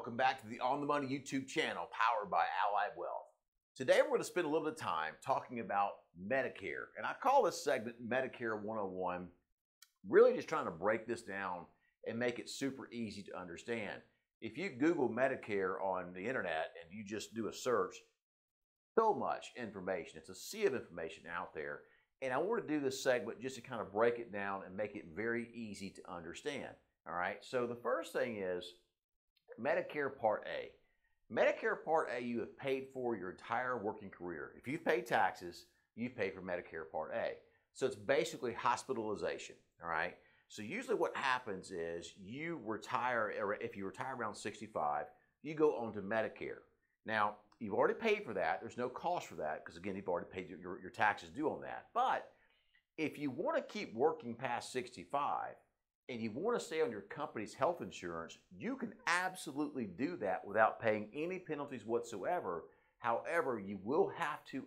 Welcome back to the On the Money YouTube channel powered by Allied Wealth. Today we're going to spend a little bit of time talking about Medicare. And I call this segment Medicare 101, really just trying to break this down and make it super easy to understand. If you Google Medicare on the internet and you just do a search, so much information. It's a sea of information out there. And I want to do this segment just to kind of break it down and make it very easy to understand. All right, so the first thing is Medicare Part A. Medicare Part A you have paid for your entire working career. If you've paid taxes, you've paid for Medicare Part A. So it's basically hospitalization, all right? So usually what happens is you retire, or if you retire around 65, you go on to Medicare. Now, you've already paid for that. There's no cost for that because, again, you've already paid your taxes due on that. But if you want to keep working past 65, and you want to stay on your company's health insurance, you can absolutely do that without paying any penalties whatsoever. However, you will have to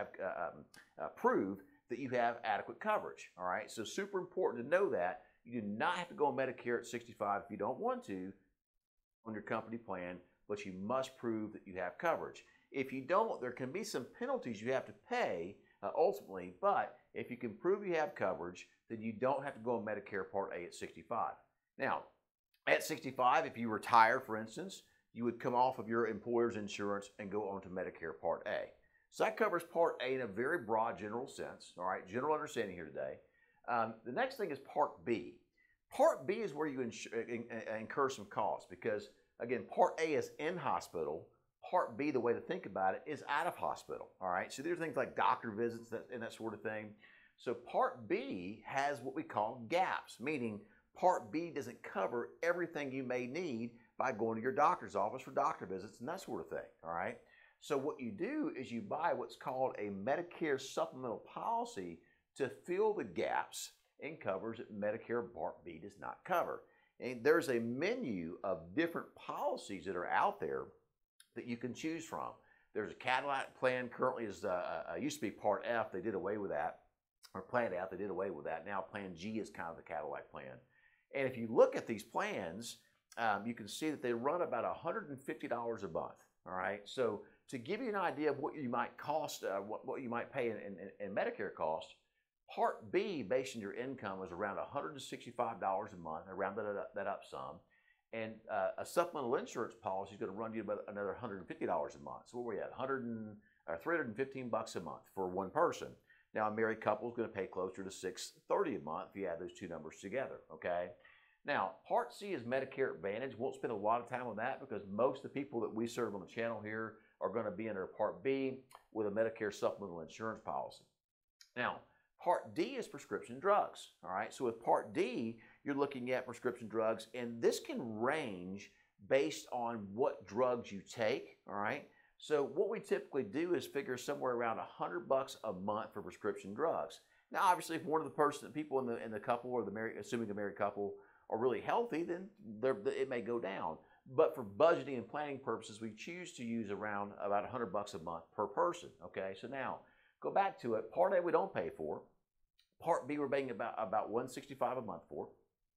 prove that you have adequate coverage. All right, so super important to know that. You do not have to go on Medicare at 65 if you don't want to on your company plan, but you must prove that you have coverage. If you don't, there can be some penalties you have to pay ultimately, but if you can prove you have coverage, then you don't have to go on Medicare Part A at 65. Now, at 65, if you retire, for instance, you would come off of your employer's insurance and go on to Medicare Part A. So that covers Part A in a very broad general sense, all right, general understanding here today. The next thing is Part B. Part B is where you incur some costs because, again, Part A is in hospital. Part B, the way to think about it, is out of hospital, all right? So there's things like doctor visits and that sort of thing. So Part B has what we call gaps, meaning Part B doesn't cover everything you may need by going to your doctor's office for doctor visits and that sort of thing, all right? So what you do is you buy what's called a Medicare supplemental policy to fill the gaps in coverage that Medicare Part B does not cover. And there's a menu of different policies that are out there that you can choose from. There's a Cadillac plan currently used to be Part F. They did away with that, or Plan F. They did away with that. Now Plan G is kind of the Cadillac plan. And if you look at these plans, you can see that they run about $150 a month. All right. So to give you an idea of what you might cost, what you might pay in Medicare cost, Part B, based on your income, is around $165 a month. I rounded that up some. And a supplemental insurance policy is going to run you about another $150 a month. So what were we at? $315 a month for one person. Now a married couple is going to pay closer to $630 a month if you add those two numbers together. Okay. Now Part C is Medicare Advantage. Won't spend a lot of time on that because most of the people that we serve on the channel here are going to be under Part B with a Medicare supplemental insurance policy. Now Part D is prescription drugs. All right. So with Part D, you're looking at prescription drugs, and this can range based on what drugs you take. All right. So what we typically do is figure somewhere around $100 a month for prescription drugs. Now, obviously, if one of the people in the couple or assuming a married couple are really healthy, then it may go down. But for budgeting and planning purposes, we choose to use around about $100 a month per person. Okay. So now go back to it. Part A we don't pay for. Part B we're paying about $165 a month for.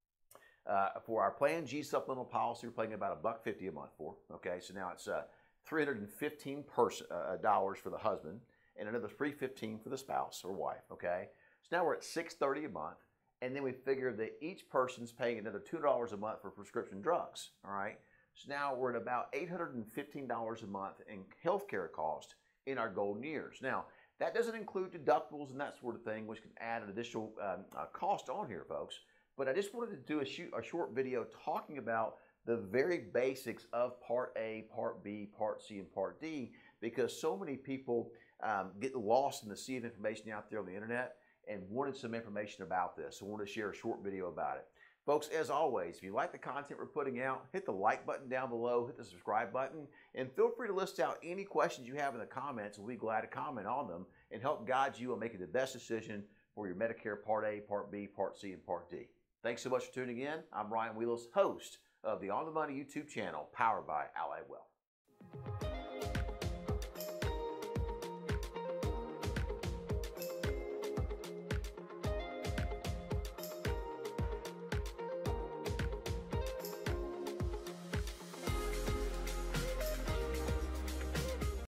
For our Plan G supplemental policy, we're paying about $150 a month for. Okay, so now it's $315 for the husband and another $315 for the spouse or wife. Okay, so now we're at $630 a month, and then we figure that each person's paying another $2 a month for prescription drugs. All right, so now we're at about $815 a month in healthcare cost in our golden years. Now that doesn't include deductibles and that sort of thing, which can add an additional cost on here, folks. But I just wanted to do a short video talking about the very basics of Part A, Part B, Part C, and Part D, because so many people get lost in the sea of information out there on the internet and wanted some information about this. So I wanted to share a short video about it. Folks, as always, if you like the content we're putting out, hit the like button down below, hit the subscribe button, and feel free to list out any questions you have in the comments. We'll be glad to comment on them and help guide you on making the best decision for your Medicare Part A, Part B, Part C, and Part D. Thanks so much for tuning in. I'm Ryan Wheelos, host of the On the Money YouTube channel, powered by Allied Wealth.